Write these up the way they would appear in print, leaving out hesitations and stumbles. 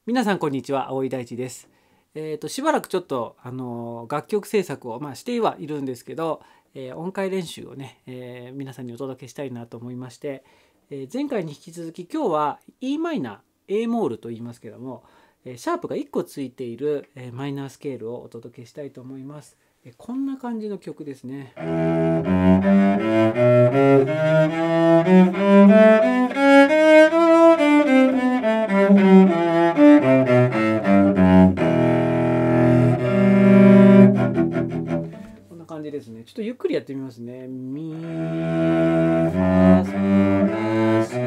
皆さんこんにちは、青井大地です。しばらくちょっと楽曲制作をしてはいるんですけど、音階練習をね、皆さんにお届けしたいなと思いまして、前回に引き続き今日は e マイナー A モールと言いますけども、シャープが1個ついているマイナースケールをお届けしたいと思います。こんな感じの曲ですね。こんな感じですね。ちょっとゆっくりやってみますね。ミファソラシ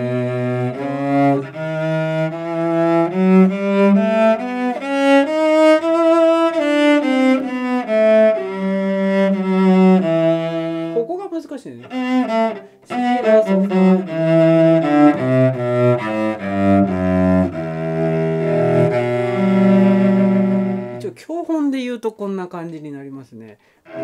ド。ここが難しいね。シラソファ一応教本で言うとこんな感じになりますね。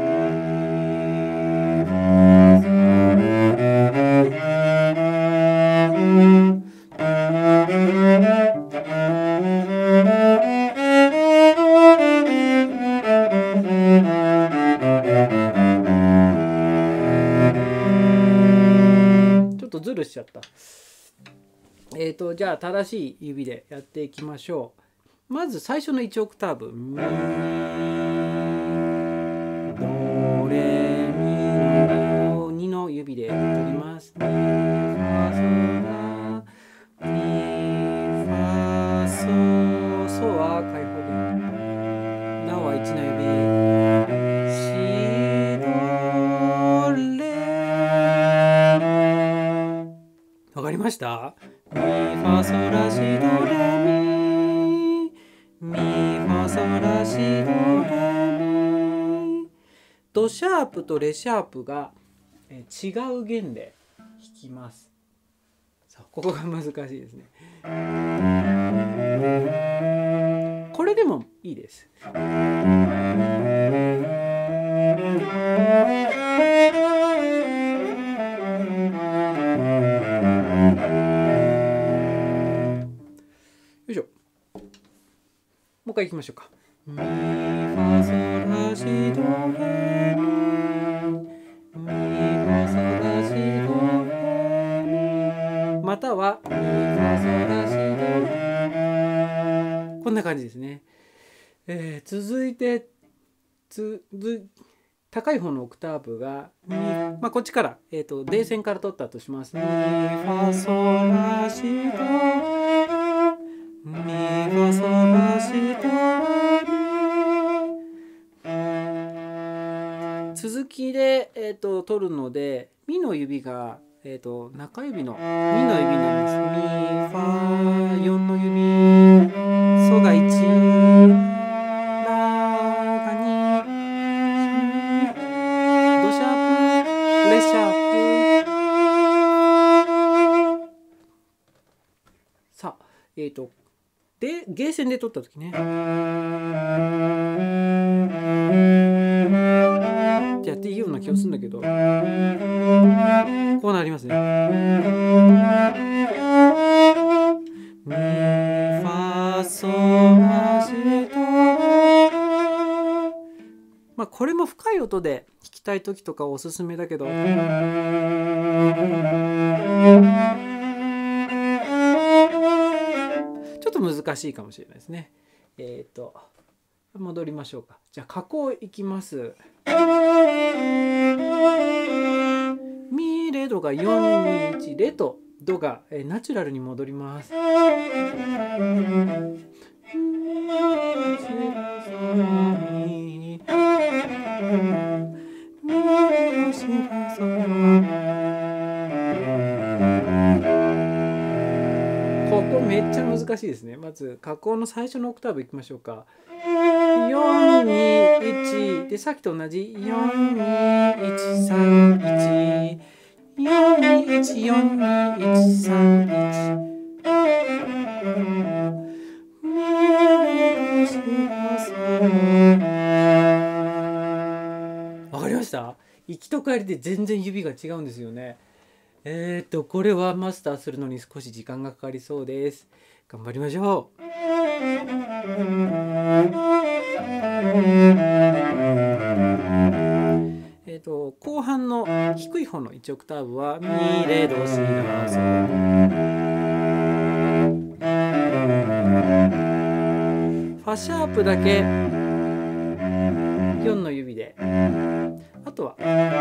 ちょっとズルしちゃった。じゃあ正しい指でやっていきましょう。まず最初の1オクターブ、ミドレミド2の指で取ります。ミファソラミファソソは開放弦、ラは1の指、シドレ。わかりました？ミファソラシドレミミファソラシドレミ。ドシャープとレシャープが違う弦で弾きます。ここが難しいですね。これでもいいです。よいしょ。もう一回いきましょうか。ミファソラシドレミミファソラシドレミまたはミファソラシドレミ。こんな感じですね。続いて高い方のオクターブがこっちから、D 線から取ったとします。ミファソラシドミファソラシドレミ。続きで、取るのでミの指が、中指の2の指になります。ミファ4の指、ソが1、ラが2、ドシャープ、レシャープ。さあ、でゲーセンで取った時ね、ってやっていいような気がするんだけど、こうなりますね。ミファソラシド。これも深い音で弾きたい時とかおすすめだけど、ちょっと難しいかもしれないですね。戻りましょうか。じゃあ加工いきます。ミレドが421、レとドがナチュラルに戻ります。ここめっちゃ難しいですね。まず加工の最初のオクターブいきましょうか。421で、さっきと同じ42131 4214231わかりました？行きと帰りで全然指が違うんですよね。これはマスターするのに少し時間がかかりそうです。頑張りましょう。 後半の低い方の1オクターブはミレドシラソ。ファシャープだけ4の指で、あとは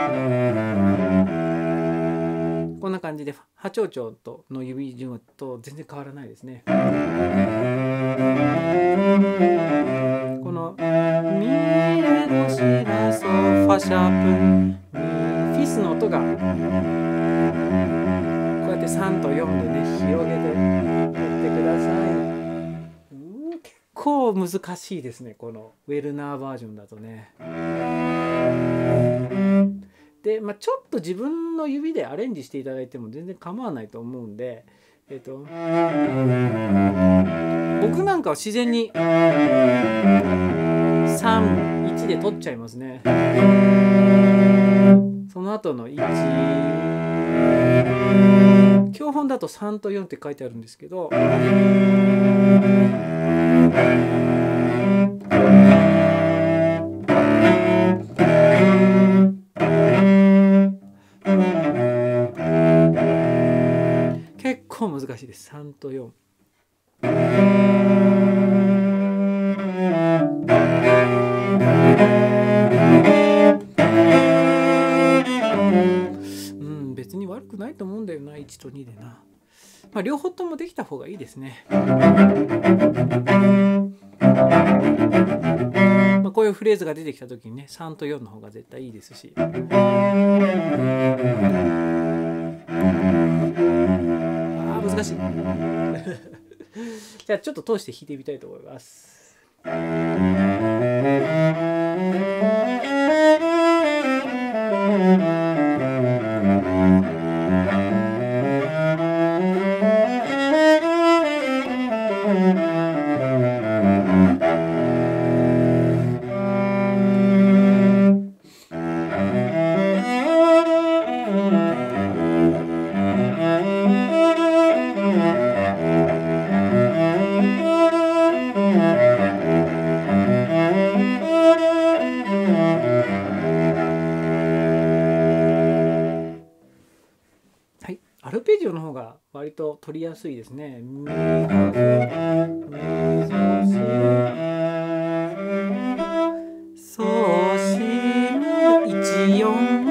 こんな感じで波長長との指順と全然変わらないですね。このミレドシラソファシャープミフィスの音がこうやって3と4でね広げてやってください。結構難しいですね、このウェルナーバージョンだとね。で、ちょっと自分の指でアレンジしていただいても全然構わないと思うんで、僕なんかは自然に3、1で取っちゃいますね。その後の1、教本だと3と4って書いてあるんですけど、結構難しいです。3と4。別に悪くないと思うんだよな、1と2でな。両方ともできた方がいいですね。こういうフレーズが出てきた時にね、3と4の方が絶対いいですし。難しい。じゃあちょっと通して弾いてみたいと思います。アルペジオの方が割と取りやすいですね。ミフソシミ14。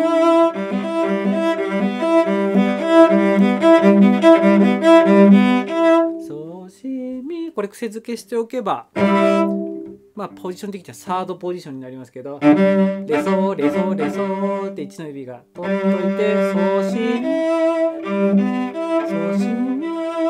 ソシミ、これ癖付けしておけば、ポジション的にはサードポジションになりますけど、レソレソレソって1の指が取っといて、ソシミソシミ。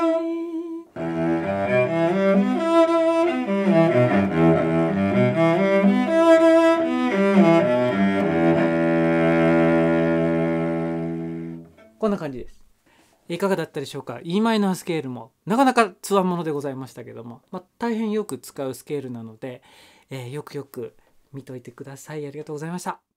こんな感じです。いかがだったでしょうか。E マイナースケールもなかなかつわものでございましたけども、大変よく使うスケールなので、よくよく見といてください。ありがとうございました。